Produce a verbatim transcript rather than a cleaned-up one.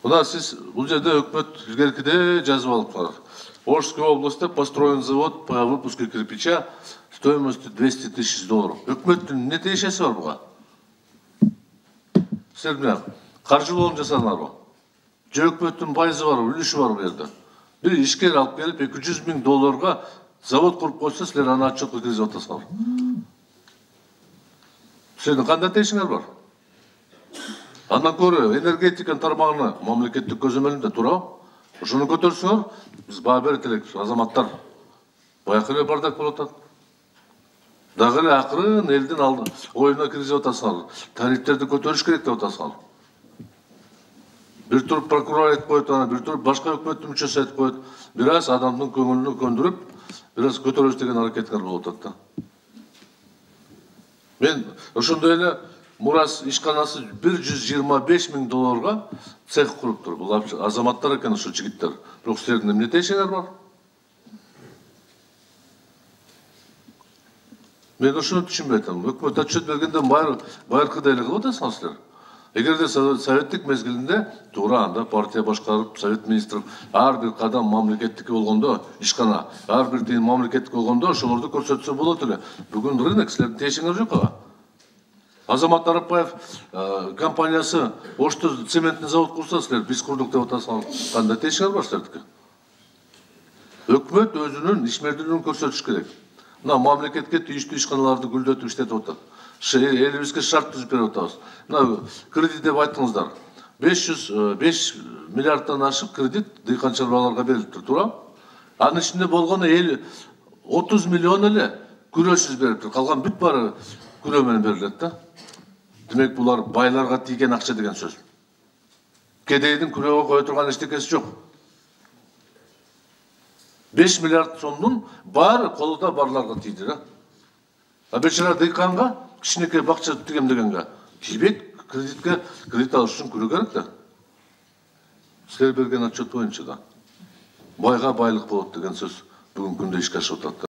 Мына сиз бул жерде өкмөт илгеркиде жазып алыптыр. Орская области построен завод по выпуску кирпича стоимостью двести тысяч долларов. Өкмөттүн эмне тиешеси бар буга? Силер менен каржылоонун жасадыңарбы? Же өкмөттүн пайызы бар, үлүшү бар бул жерде. Бир ишкер алып келип эки жүз миң долларга завод куруп койсо, силер аны отчетко киргизип атасыңар. Силердин кандай тиешиңер бар? Андан көрө энергетиканын тармагына мамлекеттик көзөмөлүндө туурабы? Ошону көтөрсөңөр, биз баа берет элекпиз, азаматтар. Баякы эле бардак болуп атат. Дагы эле акырын элдин алды оюна киргизип атасыңар. Тарифтерди көтөрүш керек деп атасыңар. Бир туруп прокурор айтып коет, аны бир туруп башка өкмөттүн мүчөсү айтып коет. Бир аз адамдын көңүлүнө көндүрүп, бир аз көтөрөбүз деген аракетиңер болуп атат да. Мен ошондой эле Мурас ишканасы бир жүз жыйырма беш миң долларга цех куруптур. Бул азаматтар экен ошол жигиттер. Бирок силердин эмне тиешиңер бар? Мен ошону түшүнбөй атам. Өкмөт отчет бергенде байыркыдай эле кылып атасыңар силер. Эгерде советтик мезгилинде туура анда партия башкарып, совет министров ар бир кадам мамлекеттики болгондо, ишкана ар бир тыйын мамлекеттик болгондо ошолорду көрсөтсө болот эле. Бүгүн рынок, силердин тиешиңер жок ага. Азамат Арапбаев компаниясы Ошто цементный завод курса, силер биз курдук деп атасыңар. Кандай тиешиңер бар силердики? Өкмөт өзүнүн ишмердүүлүгүн көрсөтүш керек. Мына мамлекетке тийиштүү ишканаларды гүлдөтүп иштетип атат. Элибизге шарт түзүп берип атабыз. Мына кредит деп айттыңыздар. беш жүз беш миллиарддан ашык кредит дыйкан чарбаларга берилиптир, туура? Анын ичинде болгону отуз миллион эле күрөшсүз бериптир. Калган бүт баары күрөө менен берилет да. Демек булар байларга тийген акча деген сөз. Кедейдин күрөөгө кое турган эчтекеси жок. беш миллиард сомдун баары колуна барларга тийди да. А бечара дыйканга кичинекей бакча тигемдегенге тийбейт, кредитке кредит алыш үчүн күрөө керек да. Силер берген отчет боюнча да. Байга байлык болот деген сөз бүгүнкү күндө ишке ашып атат.